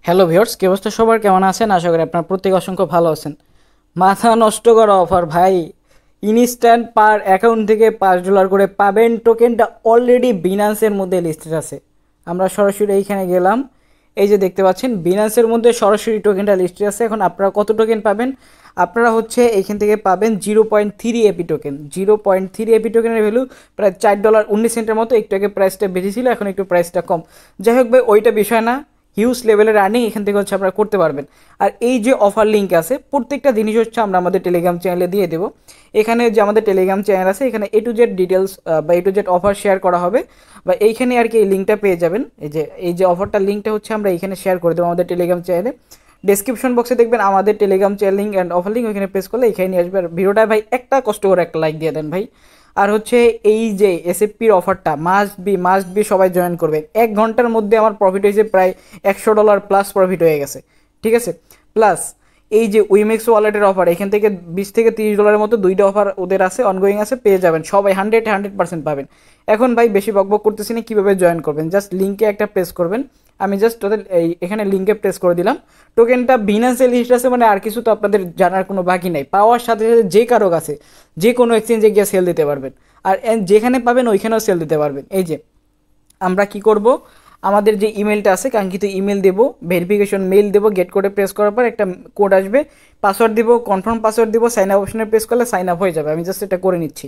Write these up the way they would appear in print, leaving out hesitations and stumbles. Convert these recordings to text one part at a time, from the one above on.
Hello viewers, কি অবস্থা সবার? কেমন আছেন? আশা করি আপনার প্রত্যেকে অসংখ্য ভালো আছেন। মাথা নষ্ট করা অফার ভাই! ইনস্ট্যান্ট পার অ্যাকাউন্ট থেকে $5 করে পাবেন। টোকেনটা অলরেডি বিনান্সের মধ্যে লিস্টেড আছে। আমরা সরাসরি এইখানে গেলাম। এই যে দেখতে পাচ্ছেন বিনান্সের মধ্যে সরাসরি টোকেনটা লিস্টেড আছে। এখন আপনারা কত টোকেন পাবেন? আপনারা হচ্ছে এইখান থেকে পাবেন 0.3 এপি টোকেন। 0.3 এপি টোকেনের ভ্যালু প্রায় $4.19 মতো। একটু আগে প্রাইসটা বেশি ছিল, এখন একটু প্রাইসটা কম। যাই হোক ভাই, ওইটা বিষয় না। হিউজ লেভেলের আর্নিং এখান থেকে হচ্ছে আপনারা করতে পারবেন। আর এই যে অফার লিঙ্ক আছে, প্রত্যেকটা জিনিস হচ্ছে আমরা আমাদের টেলিগ্রাম চ্যানেলে দিয়ে দেবো। এখানে যে আমাদের টেলিগ্রাম চ্যানেল আছে, এখানে A to Z ডিটেলস বা A to Z offer share করা হবে, বা এইখানে আর কি এই লিঙ্কটা পেয়ে যাবেন। এই যে অফারটার লিঙ্কটা হচ্ছে আমরা এখানে শেয়ার করে দেবো আমাদের টেলিগ্রাম চ্যানেলে। ডেসক্রিপশন বক্সে দেখবেন আমাদের Telegram channel link and offer link, ওইখানে প্রেস করলে এখানে নিয়ে আসবে। আর ভিডিওটা ভাই একটা কষ্ট করে একটা লাইক দিয়ে দেন ভাই। আর হচ্ছে এই যে এসএফপির অফারটা মাস্ট বি সবাই জয়েন করবে। 1 ঘন্টার মধ্যে আমার প্রফিট হয়েছে প্রায় $100 প্লাস প্রফিট হয়ে গেছে। ঠিক আছে, প্লাস এই যে উইমেক্স ওয়ালেটের অফার, এখান থেকে $20 থেকে $30 মতো দুইটা অফার ওদের আছে, অনগোয়িং আছে, পেয়ে যাবেন সবাই। 100% পাবেন। এখন ভাই বেশি বকবক করতেছি না, কীভাবে জয়েন করবেন? জাস্ট লিঙ্কে একটা প্রেস করবেন। আমি জাস্ট ওদের এখানে লিঙ্কে প্রেস করে দিলাম। টোকেনটা বিনান্সে লিস্ট আছে, মানে আর কিছু তো আপনাদের জানার কোনো বাকি নাই। পাওয়ার সাথে সাথে যে কারো কাছে যে কোনো এক্সচেঞ্জে গিয়ে সেল দিতে পারবেন। আর যেখানে পাবেন ওইখানেও সেল দিতে পারবেন। এই যে আমরা কি করব, আমাদের যে ইমেলটা আছে কাঙ্ক্ষিত ইমেল দেবো, ভেরিফিকেশন মেইল দেবো, গেট কোডে প্রেস করার পর একটা কোড আসবে, পাসওয়ার্ড দিব, কনফার্ম পাসওয়ার্ড দিব, সাইন আপ অপশনে প্রেস করলে সাইন আপ হয়ে যাবে। আমি জাস্ট এটা করে নিচ্ছি।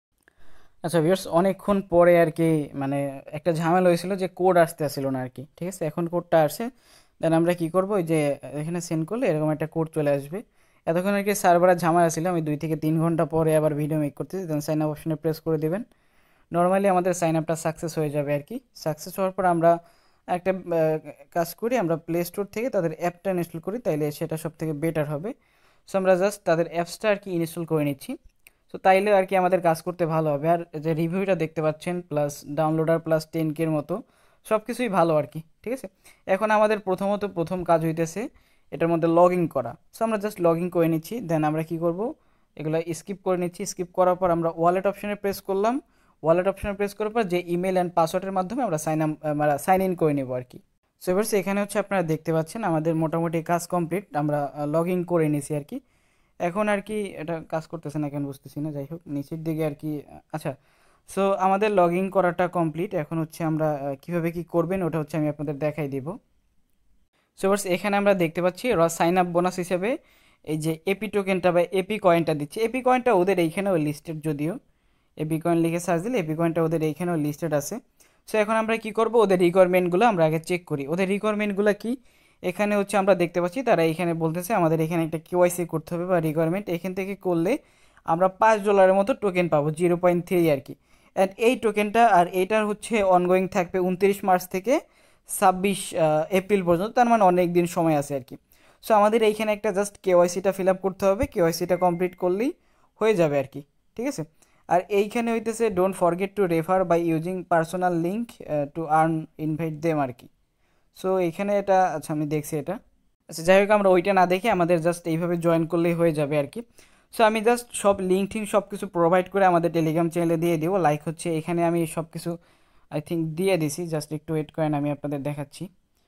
আচ্ছা ভিউয়ার্স, অনেকক্ষণ পরে আর কি মানে একটা ঝামেলা হয়েছিল যে কোড আসতে আসছিল না আর কি। ঠিক আছে, এখন কোডটা আসে। দেন আমরা কি করব, ওই যে এখানে সেন্ড করলে এরকম একটা কোড চলে আসবে। এতক্ষণ আর কি সার্ভারের ঝামেলা ছিল, আমি 2 থেকে 3 ঘন্টা পরে আবার ভিডিও মেক করতেছি। দেন সাইন আপ অপশনে প্রেস করে দেবেন। নর্মালি আমাদের সাইন আপটা সাকসেস হয়ে যাবে আর কি। সাকসেস হওয়ার পর আমরা একটা কাজ করি, আমরা প্লে স্টোর থেকে তাদের অ্যাপটা ইনস্টল করি, তাইলে সেটা সব থেকে বেটার হবে। সো আমরা জাস্ট তাদের অ্যাপসটা আর কি ইনস্টল করে নিচ্ছি। সো তাইলে আর কি আমাদের কাজ করতে ভালো হবে। আর যে রিভিউটা দেখতে পাচ্ছেন, প্লাস ডাউনলোডার প্লাস 10K মতো, সব কিছুই ভালো আর কি। ঠিক আছে, এখন আমাদের প্রথম কাজ হইতেছে এটার মধ্যে লগ ইন করা। সো আমরা জাস্ট লগ ইন করে নিচ্ছি। দেন আমরা কি করব, এগুলো স্কিপ করে নিচ্ছি। স্কিপ করার পর আমরা ওয়ালেট অপশনে প্রেস করলাম। ওয়ালেট অপশনে প্রেস করার পর যে ইমেল অ্যান্ড পাসওয়ার্ডের মাধ্যমে আমরা সাইন ইন করে নেব আর কি। সো এবার এখানে হচ্ছে আপনারা দেখতে পাচ্ছেন আমাদের মোটামুটি কাজ কমপ্লিট, আমরা লগ ইন করে নিয়েছি আর কি। এখন আর কি এটা কাজ করতেছে না কেন বুঝতেছি না। যাই হোক, নিচের দিকে আর কি। আচ্ছা, সো আমাদের লগ ইন করাটা কমপ্লিট। এখন হচ্ছে আমরা কীভাবে কী করবেন ওটা হচ্ছে আমি আপনাদের দেখাই দিব। সো এবার এখানে আমরা দেখতে পাচ্ছি সাইন আপ বোনাস হিসেবে এই যে এপি টোকেনটা বা এপি কয়েনটা দিচ্ছে। এপি কয়েনটা ওদের এইখানেও লিস্টেড, যদিও এপি কয়েন লিখে সার্চ দিলে এপি কয়েনটা ওদের এইখানেও লিস্টেড আছে। সো এখন আমরা কি করব, ওদের রিকোয়ারমেন্টগুলো আমরা আগে চেক করি। ওদের রিকোয়ারমেন্টগুলো কি, এখানে হচ্ছে আমরা দেখতে পাচ্ছি তারা এখানে বলতেছে আমাদের এখানে একটা কেওয়াইসি করতে হবে বা রিকোয়ারমেন্ট। এখান থেকে করলে আমরা $5 মতো টোকেন পাবো, 0.3 আর কি। অ্যান্ড এই টোকেনটা আর এইটার হচ্ছে অনগোয়িং থাকবে 29 মার্চ থেকে 26 এপ্রিল পর্যন্ত, তার মানে অনেক দিন সময় আছে আর কি। সো আমাদের এইখানে একটা জাস্ট কেওয়াইসিটা ফিল আপ করতে হবে। কেওয়াইসিটা কমপ্লিট করলেই হয়ে যাবে আর কি। ঠিক আছে, আর এইখানে হইতেছে don't forget to refer by using personal link to earn invite them আর কি। সো এইখানে এটা, আচ্ছা আমি দেখছি এটা। আচ্ছা যাই হোক, আমরা ওইটা না দেখে আমাদের জাস্ট এইভাবে জয়েন করলেই হয়ে যাবে আর কি। সো আমি জাস্ট সব লিঙ্ক টিঙ্ক সব কিছু প্রোভাইড করে আমাদের টেলিগ্রাম চ্যানেলে দিয়ে দেবো। লাইক হচ্ছে এখানে আমি সব কিছু আই থিঙ্ক দিয়ে দিছি, জাস্ট একটু ওয়েট করেন, আমি আপনাদের দেখাচ্ছি।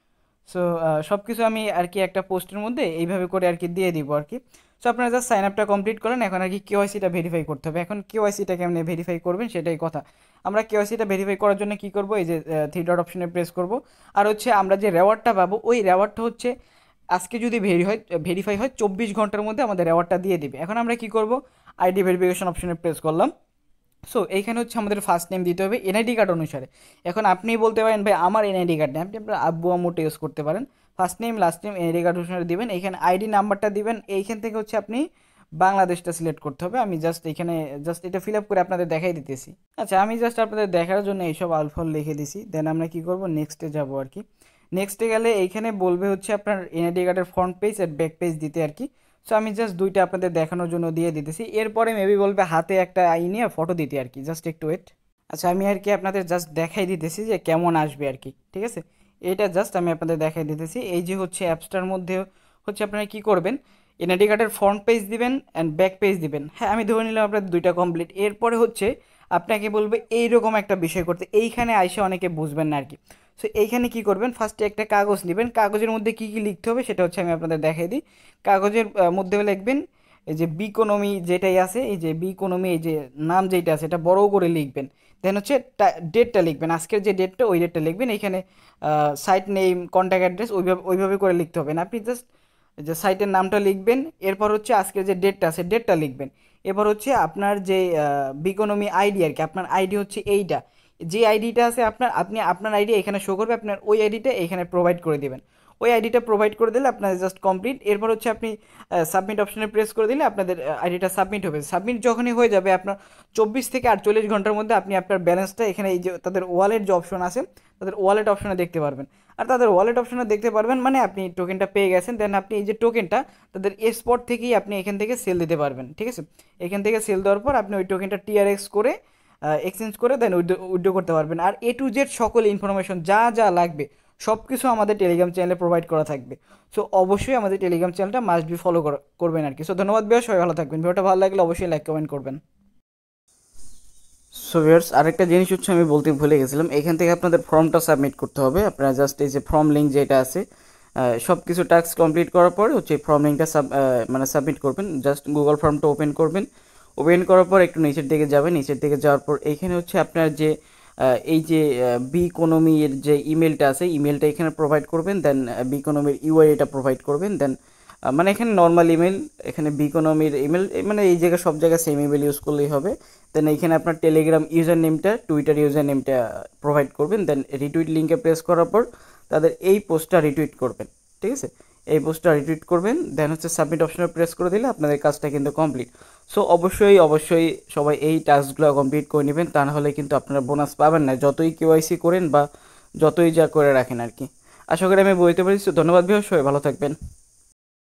সো সব কিছু আমি আর কি একটা পোস্টের মধ্যে এইভাবে করে আর কি দিয়ে দিব আর কি। সো আপনারা জাস্ট সাইন আপটা কমপ্লিট করেন। এখন আর কি কেওয়াইসিটা ভেরিফাই করতে হবে। এখন কেওয়াইসিটা কেমনে ভেরিফাই করবেন সেটাই কথা। আমরা কেওয়াইসিটা ভেরিফাই করার জন্য কি করব, এই যে থ্রি ডট অপশনে প্রেস করব। আর হচ্ছে আমরা যে রেওয়ার্ডটা পাবো, ওই রেওয়ার্ডটা হচ্ছে আজকে যদি ভেরিফাই হয় 24 ঘন্টার মধ্যে আমাদের রেওয়ার্ডটা দিয়ে দিবে। এখন আমরা কি করব, আইডি ভেরিফিকেশন অপশনে প্রেস করলাম। সো এইখানে হচ্ছে আমাদের ফার্স্ট নেম দিতে হবে এনআইডি কার্ড অনুসারে। এখন আপনি বলতে পারেন ভাই আমার এনআইডি কার্ড নেই, আপনি আপনার আব্বু আম্মুটা ইউজ করতে পারেন। First name last name NID card অনুসারে দিবেন। এইখানে আইডি নাম্বারটা দিবেন। এইখান থেকে হচ্ছে আপনি বাংলাদেশটা সিলেক্ট করতে হবে। আমি জাস্ট এখানে জাস্ট এটা ফিল আপ করে আপনাদের দেখাই দিতেছি। আচ্ছা, আমি জাস্ট আপনাদের দেখার জন্য এইসব আলফল লিখে দিছি। দেন আমরা কি করব, নেক্সটে যাব আর কি। নেক্সটে গেলে এইখানে বলবে হচ্ছে আপনার এনআইডি কার্ডের ফ্রন্ট পেজ আর ব্যাক পেজ দিতে আর কি। সো আমি জাস্ট দুইটা আপনাদের দেখানোর জন্য দিয়ে দিতেছি। এরপরে মেবি বলবে হাতে একটা আই নিয়ে ফটো দিতে আর কি। জাস্ট একটু ওয়েট। আচ্ছা, আমি আর কি আপনাদের জাস্ট দেখাই দিতেছি যে কেমন আসবে আর কি। ঠিক আছে, এটা জাস্ট আমি আপনাদের দেখাই দিতেছি। এই যে হচ্ছে অ্যাপসটার মধ্যে হচ্ছে আপনারা কি করবেন, এনআইডি কার্ডের ফ্রন্ট পেজ দিবেন অ্যান্ড ব্যাক পেজ দিবেন। হ্যাঁ, আমি ধরে নিলাম আপনাদের দুইটা কমপ্লিট। এরপরে হচ্ছে আপনাকে বলবে এইরকম একটা বিষয় করতে। এইখানে আইসে অনেকে বুঝবেন না আর কি। সো এইখানে কি করবেন, ফার্স্টে একটা কাগজ নেবেন, কাগজের মধ্যে কি কি লিখতে হবে সেটা হচ্ছে আমি আপনাদের দেখাই দিই। কাগজের মধ্যে লিখবেন এই যে বিকোনমি যেটাই আছে, এই যে বিকোনমি এই যে নাম যেটা আছে এটা বড় করে লিখবেন। দেন হচ্ছে ডেটটা লিখবেন, আজকের যে ডেটটা ওই ডেটটা লিখবেন। এখানে সাইট নেম, কন্ট্যাক্ট অ্যাড্রেস ওইভাবে ওইভাবে করে লিখতে হবে না, আপনি জাস্ট যে সাইটের নামটা লিখবেন, এরপর হচ্ছে আজকের যে ডেটটা আছে ডেটটা লিখবেন। এরপর হচ্ছে আপনার যে বিকোনমি আইডি আর কি, আপনার আইডি হচ্ছে এইটা, যে আইডিটা আছে আপনার, আপনি আপনার আইডি এখানে শো করবে, আপনার ওই আইডিটা এখানে প্রোভাইড করে দেবেন। ওই আইডিটা প্রোভাইড করে দিলে আপনার জাস্ট কমপ্লিট। এরপর হচ্ছে আপনি সাবমিট অপশনে প্রেস করে দিলে আপনাদের আইডিটা সাবমিট হবে। সাবমিট যখনই হয়ে যাবে আপনার 24 থেকে 48 ঘন্টার মধ্যে আপনি আপনার ব্যালেন্সটা এখানে এই যে তাদের ওয়ালেট যে অপশন আছে তাদের ওয়ালেট অপশনে দেখতে পারবেন। আর তাদের ওয়ালেট অপশনে দেখতে পারবেন মানে আপনি টোকেনটা পেয়ে গেছেন। দেন আপনি এই যে টোকেনটা তাদের স্পট থেকেই আপনি এখান থেকে সেল দিতে পারবেন, ঠিক আছে। এখান থেকে সেল দেওয়ার পর আপনি ওই টোকেনটা টিআরএক্স করে এক্সচেঞ্জ করে দেন উইথড্র করতে পারবেন। আর A to Z সকল ইনফরমেশন যা যা লাগবে সব কিছু আমাদের টেলিগ্রাম চ্যানেলে প্রোভাইড করা থাকবে। সো অবশ্যই আমাদের টেলিগ্রাম চ্যানেলটা মাস্ট বি ফলো করবেন আর কি। সো ধন্যবাদ ভাইয়া, সবাই ভালো থাকবেন। ভিডিওটা ভালো লাগলে অবশ্যই লাইক কমেন্ট করবেন। সো ভিউয়ার্স, আরেকটা জিনিস হচ্ছে আমি বলতে ভুলে গেছিলাম, এখান থেকে আপনাদের ফর্মটা সাবমিট করতে হবে। আপনারা জাস্ট এই যে ফর্ম লিঙ্ক যেটা আছে সব কিছু টাস্ক কমপ্লিট করার পরে হচ্ছে ফর্ম লিঙ্কটা মানে সাবমিট করবেন। জাস্ট গুগল ফর্মটা ওপেন করবেন, ওপেন করার পর একটু নিচের দিকে যাবেন, নিচের দিকে যাওয়ার পর এইখানে হচ্ছে আপনার যে এই যে বিকোনমির যে ইমেলটা আছে ইমেলটা এখানে প্রোভাইড করবেন। দেন বিকোনমির ইউআইডিটা প্রোভাইড করবেন। দেন মানে এখানে নর্মাল ইমেল, এখানে বিকোনমির ইমেল, মানে এই জায়গায় সব জায়গায় সেম ইমেল ইউজ করলেই হবে। দেন এইখানে আপনার টেলিগ্রাম ইউজার নেমটা, টুইটার ইউজার নেমটা প্রোভাইড করবেন। দেন রিটুইট লিঙ্কে প্রেস করার পর তাদের এই পোস্টটা রিটুইট করবেন, ঠিক আছে। এই পোস্টটা রিটুইট করবেন, দেন হচ্ছে সাবমিট অপশনে প্রেস করে দিলে আপনাদের কাজটা কিন্তু কমপ্লিট। সো অবশ্যই অবশ্যই সবাই এই টাস্কগুলো কমপ্লিট করে নেবেন, তা নাহলে কিন্তু আপনারা বোনাস পাবেন না, যতই কেওয়াইসি করেন বা যতই যা করে রাখেন আর কি। আশা করি আমি বলতে পারি। ধন্যবাদ ভাই, সবাই ভালো থাকবেন।